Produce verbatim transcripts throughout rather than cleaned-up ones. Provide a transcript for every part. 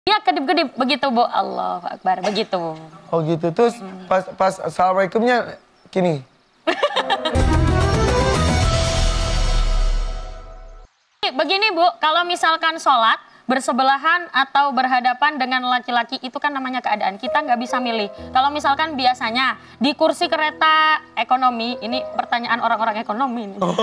Iya, kedip-kedip begitu, Bu. Allahu Akbar, begitu. Oh gitu. Terus hmm. pas pas assalamualaikumnya gini. Begini, Bu, kalau misalkan sholat bersebelahan atau berhadapan dengan laki-laki itu kan namanya keadaan. Kita nggak bisa milih. Kalau misalkan biasanya di kursi kereta ekonomi, ini pertanyaan orang-orang ekonomi. Oh.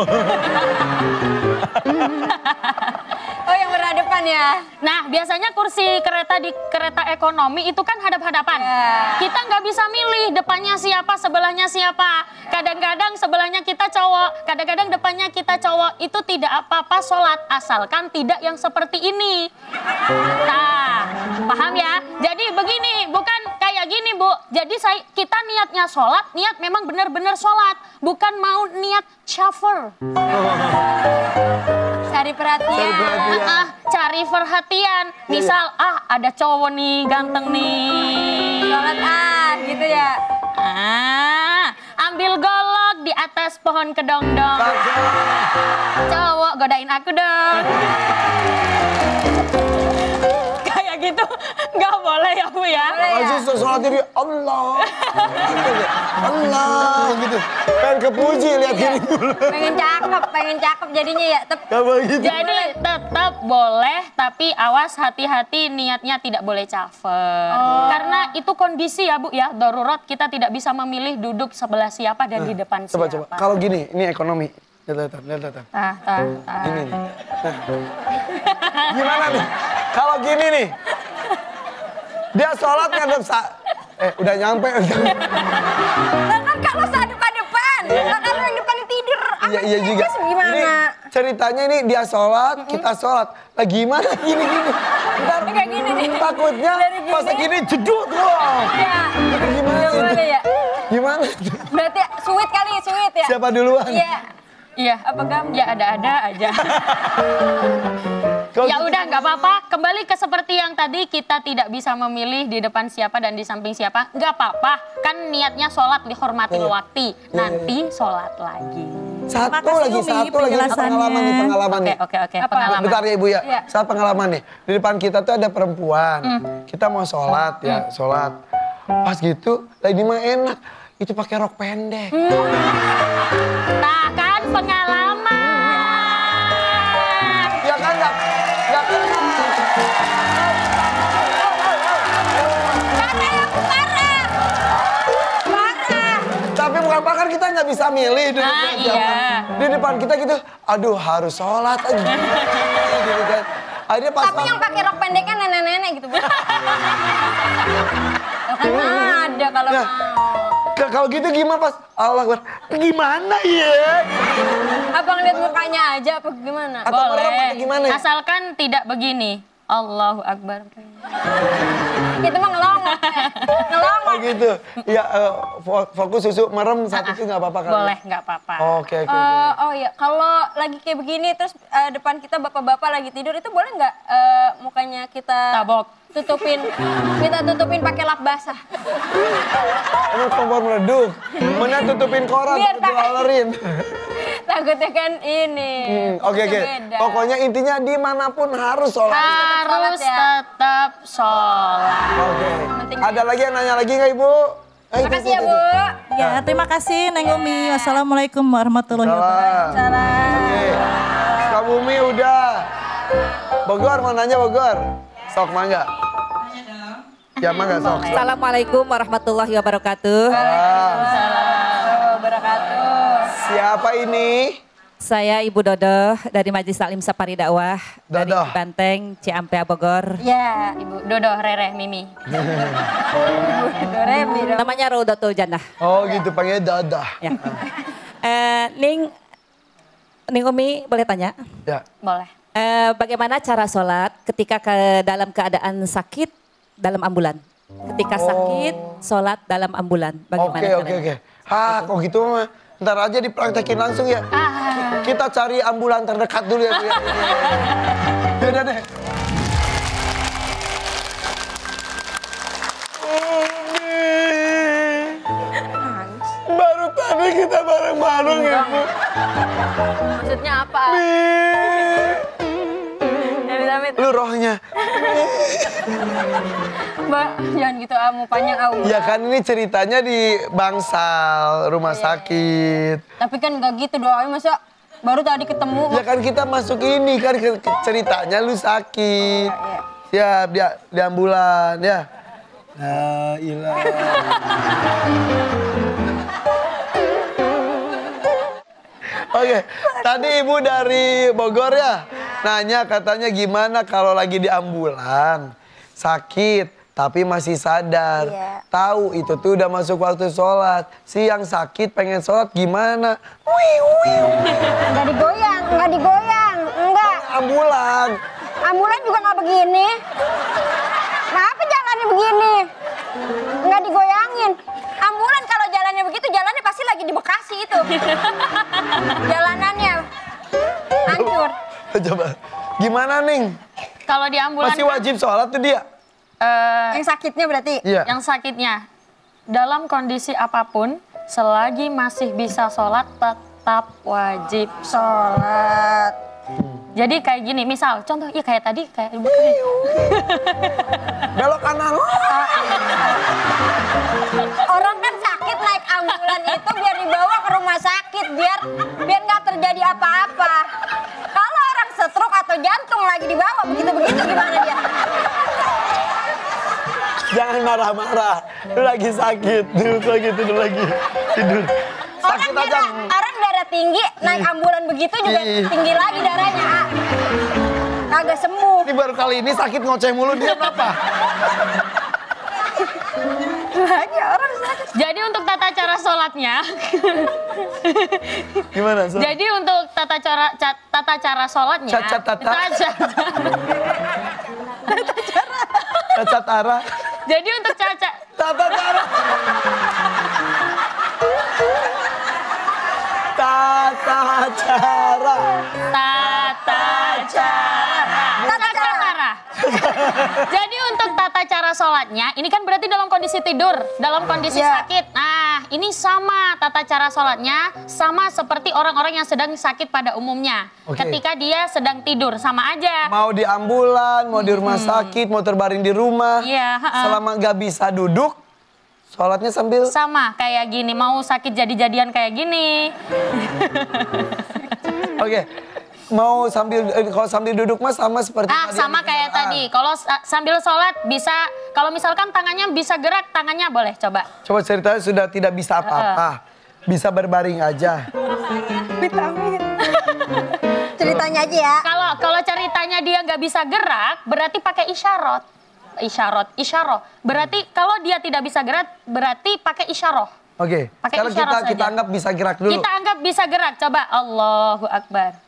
Oh, yang berhadapan ya? Nah, biasanya kursi kereta di kereta ekonomi itu kan hadap-hadapan. Yeah. Kita nggak bisa milih depannya siapa, sebelahnya siapa. Kadang-kadang sebelahnya kita cowok, kadang-kadang depannya kita cowok. Itu tidak apa-apa sholat, asalkan tidak yang seperti ini. Nah, paham ya? Jadi begini, bukan kayak gini, Bu. Jadi saya, kita niatnya sholat, niat memang benar-benar sholat. Bukan mau niat cover. Cari perhatian. Cari perhatian. Ah, cari perhatian. Misal, ah ada cowok nih, ganteng nih. Sholat ah, gitu ya. Ah, ambil golok di atas pohon kedong-dong. Cowok, godain aku dong. Kayak gitu, nggak boleh ya, Bu ya. Masih sholat diri Allah. Allah gitu. Pengen kepuji lihat gini. Pengen cakep, pengen cakep jadinya ya. Tep. Gitu. Jadi tetap boleh, tapi awas hati-hati niatnya tidak boleh cafer. Oh. Karena itu kondisi ya, Bu ya, darurat kita tidak bisa memilih duduk sebelah siapa dan Nah, di depan coba, siapa. Coba, kalau gini, ini ekonomi. Lihat, lihat, lihat, lihat. Tah, tah, tah. Gini nih. Nah. Gimana nih? Kalau gini nih. Dia sholat ngadep sa... Eh, udah nyampe. Nah, kan kalau depan-depan. Nah, kalau yang depan tidur. Iya, iya juga. Gimana? Ini ceritanya ini dia sholat, kita sholat. Lah gimana gini-gini? Ntar kayak gini nih. takutnya Dari pas gini. gini jedut. Wow. Ya. Gimana Nggak itu? boleh ya? Gimana? Berarti sweet kali, sweet ya? Siapa duluan? Iya. Iya, Apa gam? ya ada-ada aja. Kalau Ya gitu- udah, nggak apa-apa. Kembali ke seperti yang tadi, kita tidak bisa memilih di depan siapa dan di samping siapa. Nggak apa-apa, kan niatnya sholat dihormati Iya. waktu. Nanti sholat lagi. Satu Makasih, lagi, Umi, satu lagi penjelasannya. pengalaman nih, pengalaman Oke, nih. oke, oke, Apa? pengalaman. Bentar ya Ibu ya, Iya. saat pengalaman nih. Di depan kita tuh ada perempuan. Kita mau sholat ya, sholat. Pas gitu, lah ini mah enak. Itu pakai rok pendek. Nah kan pengalaman. Ya kan nggak nggak kenal. Parah, parah. Parah. Tapi bukan pakar, kita nggak bisa milih di depan Ah, siapa. iya. Di depan kita gitu, aduh harus sholat aja. Gitu kan. Akhirnya pas Tapi yang pakai rok pendek kan nenek-nenek gitu, Bu. Kan ada kalau Nah. mau. K- kalau gitu gimana pas Allah Akbar? Gimana ya? Abang lihat mukanya aja apa gimana? Atau merem atau gimana ya? Asalkan tidak begini. Allahu Akbar. Itu mah ngelongok. Ngelongok. Oh gitu. Ya eh, fo- fokus susu merem satu itu nggak apa-apa kan? Boleh, nggak apa-apa. Oke oke. oke. Eh, oh iya, kalau lagi kayak begini terus eh, depan kita bapak-bapak lagi tidur itu boleh nggak eh, mukanya kita Tabok. tutupin, kita tutupin pakai lap basah? Emang kompor meleduk. Mana tutupin koran, Biar tutupin tak- alerin. Takutnya kan ini. Hmm, Oke oke. beda. Pokoknya intinya dimanapun harus sholat. Harus sholat ya. tetap sholat. Oke. Penting. Ada lagi yang nanya lagi nggak Ibu? Eh, itu, Makasih ya, itu, Bu. itu. Ya, terima kasih Neng Umi. Wassalamualaikum warahmatullahi wabarakatuh. Salam. Salam. Oke. Sukabumi udah. Bogor mau nanya Bogor. Sok mangga. Ya mangga sok. sok. Assalamualaikum warahmatullahi wabarakatuh. Salam. Oh, barakatuh. Siapa ini? Saya Ibu Dodo dari Majelis Taklim Sapari Dakwah dari Dodo. Banteng, Ciampea, Bogor. Ya, Ibu Dodo, Rere, Mimi. Doremi dong. Namanya Rodotul Jannah. Oh gitu panggilnya Dadah. Ya. Eh, Ning, Ning Umi boleh tanya? Ya. Boleh. Eh, bagaimana cara sholat ketika ke dalam keadaan sakit dalam ambulan? Ketika sakit, sholat dalam ambulan. Bagaimana? Oke oke caranya? oke. Ah kok gitu mah. Ntar aja dipraktekin langsung ya. Ah. Kita cari ambulan terdekat dulu ya. Bu, ya. Ya udah deh. Baru tadi kita bareng-bareng ya Bu. Maksudnya apa? Mi. Amit-amit. Lu rohnya. Mbak, jangan gitu ah, mau panjang ah. Ya kan ini ceritanya di bangsal, rumah sakit. Tapi kan nggak gitu doanya, masa baru tadi ketemu. Ya kan kita masuk ini kan ke- ke- ceritanya lu sakit. Siap, dia di ambulan ya. La ilaha. Oke, tadi ibu dari Bogor ya, nanya katanya gimana kalau lagi di ambulan, sakit tapi masih sadar, Iya. tahu itu tuh udah masuk waktu sholat, si yang sakit pengen sholat gimana? Wih, wih, wih. Nggak digoyang, nggak digoyang, enggak. Ambulan, Ambulan juga nggak begini. Kenapa jalannya begini? Nggak digoyangin. Ambulan kalau jalannya begitu, jalannya pasti lagi di Bekasi itu. Jalanannya hancur. coba, gimana Ning? Kalau di ambulan Masih kan, wajib sholat tuh dia? eh, Yang sakitnya berarti? Iya. yang sakitnya dalam kondisi apapun selagi masih bisa sholat tetap wajib Sholat. jadi kayak gini misal contoh ya kayak tadi kayak ibu kan Belok kanan. Orang kan sakit naik ambulan itu biar dibawa ke rumah sakit biar biar nggak terjadi apa-apa. Kalau orang stroke atau jantung lagi dibawa begitu-begitu gimana dia? Jangan marah-marah, lu lagi sakit, duduk lagi, tidur lagi, tidur. Orang Sakit aja. darah, orang darah tinggi naik ambulan begitu juga Ih. tinggi lagi darahnya. Ah. Kagak sembuh. Ini baru kali ini sakit ngoceh mulu, dia apa? Lagi orang sakit. jadi untuk tata cara sholatnya Gimana? So? jadi untuk tata cara ca- tata cara sholatnya Cacat tata. Cacat. Cacat arah. jadi untuk cacat Tata cara. Tata cara. tata cara Tata cara. Jadi untuk tata cara sholatnya, ini kan berarti dalam kondisi tidur, dalam kondisi Iya. sakit. Nah, ini sama tata cara sholatnya, sama seperti orang-orang yang sedang sakit pada umumnya. Oke. Ketika dia sedang tidur, sama aja. Mau di ambulan, mau di rumah sakit, mau terbaring di rumah. Iya, ha-ha. Selama nggak bisa duduk, sholatnya sambil. Sama kayak gini, mau sakit jadi-jadian kayak gini. Oke. Mau sambil eh, kalau sambil duduk mas sama seperti Ah, tadi yang sama di kayak kendaraan. tadi. Kalau sa- sambil sholat bisa, kalau misalkan tangannya bisa gerak, tangannya boleh coba. Coba ceritanya sudah tidak bisa apa-apa. Bisa berbaring aja. Vitamin. Ceritanya aja ya. Kalau kalau ceritanya dia nggak bisa gerak, berarti pakai isyarat. Isyarat, isyarah. Berarti kalau dia tidak bisa gerak, berarti pakai isyarah. Oke. Pakai Sekarang isyarat kita kita saja. anggap bisa gerak dulu. Kita anggap bisa gerak. Coba Allahu Akbar.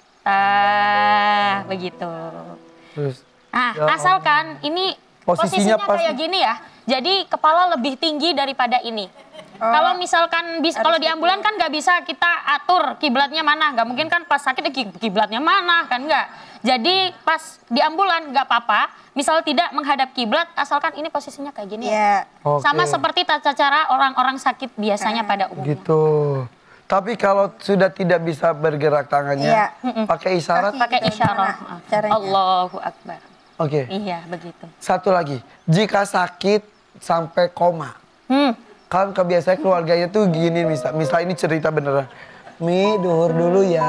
Ah, begitu. Terus. Nah, Ya asalkan ini Posisinya posisinya, pas- kayak gini ya. Jadi kepala lebih tinggi daripada ini. Kalau misalkan bis, kalau di ambulan kan nggak bisa kita atur kiblatnya mana, nggak mungkin kan pas sakit eh, ki- kiblatnya mana kan nggak. Jadi pas di ambulan nggak apa-apa. Misal tidak menghadap kiblat, asalkan ini posisinya kayak gini. Iya. Oke. Sama seperti tata cara orang-orang sakit biasanya pada umumnya. Gitu. Tapi kalau sudah tidak bisa bergerak tangannya, Iya. pakai isyarat. Kaki. Pakai Gitu, isyarat. gimana caranya? Allahu Akbar. Oke. Iya, begitu. Satu lagi, jika sakit sampai koma, Hmm. kan kebiasaan keluarganya tuh gini, misal, misal ini cerita beneran. Mi, duhur dulu ya.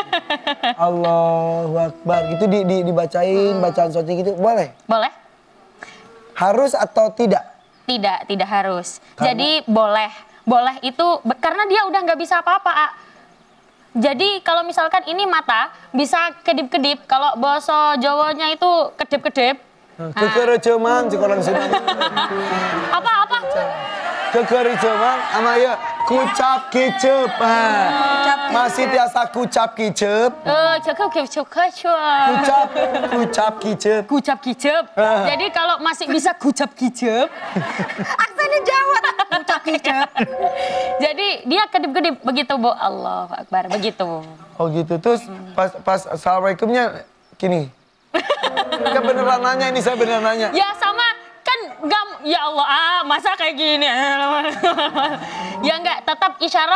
Allahu Akbar. Gitu di, di, dibacain, bacaan suci gitu, boleh? Boleh? Harus atau tidak? Tidak, tidak harus. Karena? Jadi boleh. Boleh itu be- karena dia udah nggak bisa apa-apa, A. Jadi kalau misalkan ini mata bisa kedip-kedip. Kalau bahasa Jawanya itu kedip-kedip. Kekerecoman, cek orang Sunda. Apa-apa? Kekerecoman, sama ya kucap kicep. Ah. Masih tiasa kucap kicep. Eh, cukup cukup Kucap, kucap kicep. Kucap kicep. Ah. Jadi kalau masih bisa kucap kicep, Aksennya Jawa. Ucap kicep. jadi dia kedip-kedip begitu, Bu. Allahu Akbar, begitu. Oh gitu, terus pas, pas assalamualaikumnya gini. Kan beneran nanya ini, saya beneran nanya. Ya sama kan nggak, ya Allah, ah, masa kayak gini. Ya enggak, tetap isyarat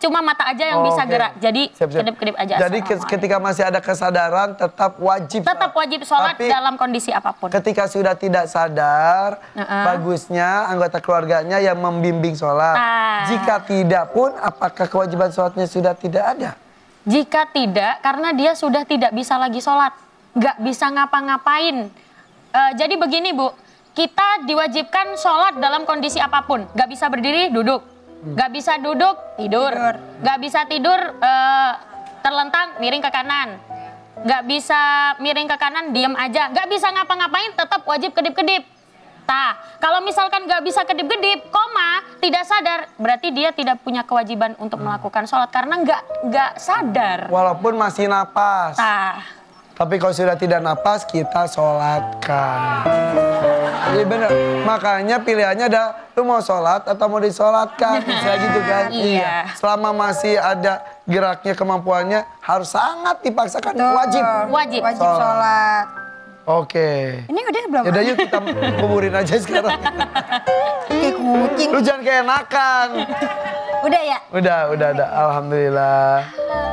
cuma mata aja yang Oh, bisa oke. gerak. Jadi Siap, siap. kedip-kedip aja. Jadi ke- ketika masih ada kesadaran tetap wajib. Tetap sholat. wajib sholat Tapi dalam kondisi apapun. ketika sudah tidak sadar, Uh-uh. bagusnya anggota keluarganya yang membimbing sholat. Ah. Jika tidak pun, apakah kewajiban sholatnya sudah tidak ada? Jika tidak, karena dia sudah tidak bisa lagi sholat, nggak bisa ngapa-ngapain. Eh, jadi begini Bu, kita diwajibkan sholat dalam kondisi apapun. Nggak bisa berdiri, duduk. Nggak bisa duduk, tidur. Nggak bisa tidur, eh, terlentang, miring ke kanan. Nggak bisa miring ke kanan, diem aja. Nggak bisa ngapa-ngapain, tetap wajib kedip-kedip. Nah, kalau misalkan nggak bisa kedip-kedip, koma, tidak sadar, berarti dia tidak punya kewajiban untuk melakukan sholat karena nggak nggak sadar. Walaupun masih napas. Nah, Tapi kalau sudah tidak napas, kita sholatkan. Jadi bener, makanya pilihannya ada, lu mau sholat atau mau disolatkan, bisa gitu kan? Iya. Selama masih ada geraknya, kemampuannya, harus sangat dipaksakan, Tuh. wajib. wajib. Wajib Sholat. sholat. Oke. Ini udah belum? Yaudah yuk kita kuburin aja sekarang. Kayak kucing. Lu jangan keenakan. Udah ya? Udah, udah, udah. Alhamdulillah.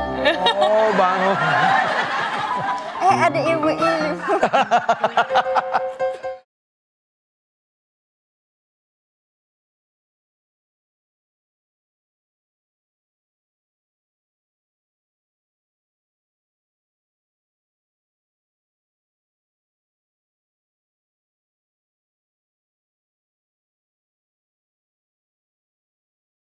Oh, bangun. Eh ada ibu-ibu.